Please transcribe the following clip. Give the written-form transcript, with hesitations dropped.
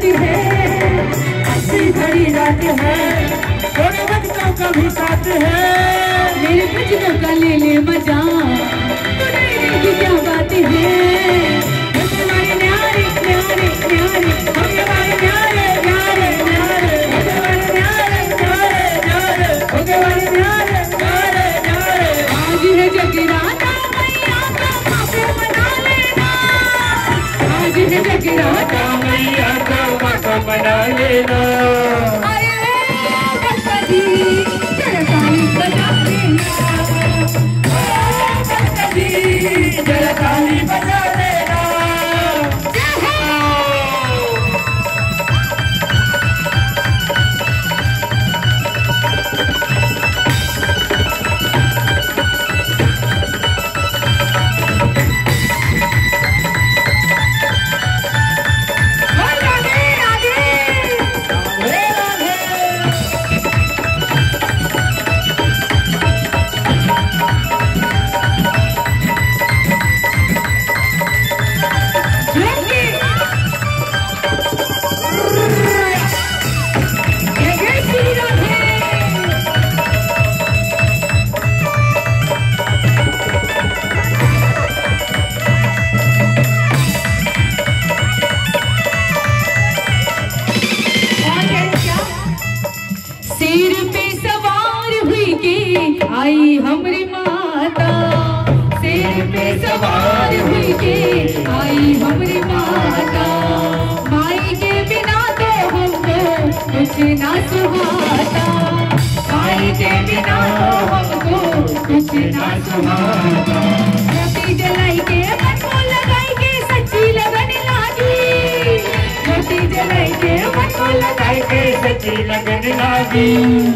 आती है, अच्छी भरी रात है, थोड़े बच्चों का भी साथ है, मेरे बच्चों का ले ले मजा, तुझे की क्या बात है, हमारे न्यारे न्यारे न्यारे, हमारे न्यारे न्यारे न्यारे, हमारे न्यारे न्यारे न्यारे, हमारे न्यारे न्यारे न्यारे। आज है जगराता मैया का माफी मना लेना, आज है जगराता मैया का माफी मना लेना। जरा ताली बजा लेना, जरा ताली बजा लेना। सिर पे सवार हुई के आई हमरी माता, सिर पे सवार हुई के आई हमरी माता, माई के बिना तो हमको कुछ ना सुहाता, माई के बिना तो हमको कुछ ना सुहाता। मोती जलाई के मन को लगाई के सच्ची लगन लागी, मोती जलाई के मन को लगाई के सच्ची लगन लागी।